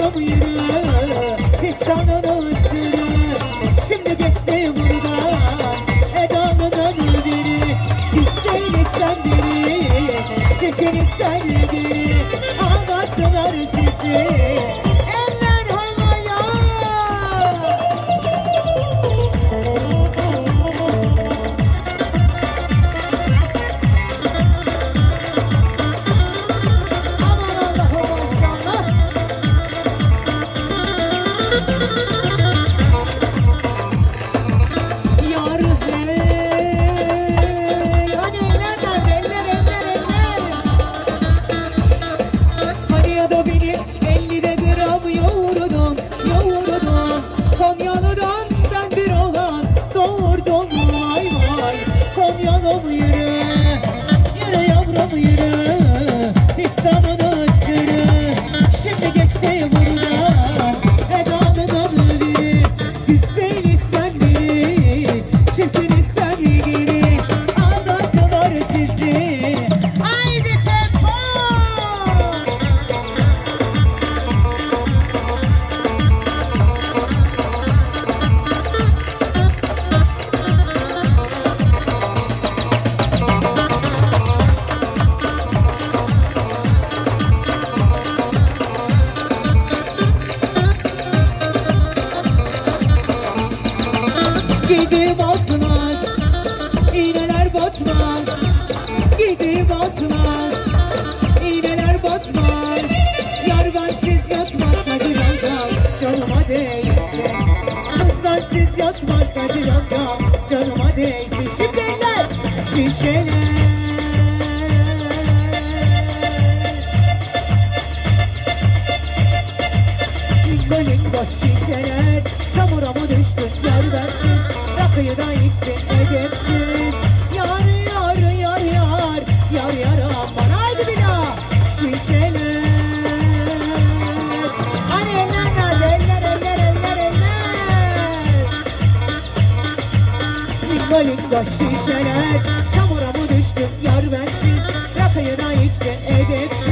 yavrum yürü, pistanını sürü. Şimdi geçti buradan Eda'nın biri. Biz seni sen biri, çirkini sen biri. Anlattılar sizi. Gidip atmaz, iğneler batmaz. Gidip atmaz, iğneler batmaz. Yar bensiz yatmaz Kadir amcam, canıma değsin. Kız bensiz yatmaz Kadir amcam, canıma değsin. Şimdi eller şişeler. Benim boş şişeler, çamura mı düştün yar bensiz. Rakıyı da içtin edepsiz. Yar yar yar yar, yar yar aman. Haydi bir daha şişeler. Hani eller nerede, eller eller eller eller. Lingo şişeler, çamura mı düştün yar bensiz. Rakıyı da içtin edepsiz.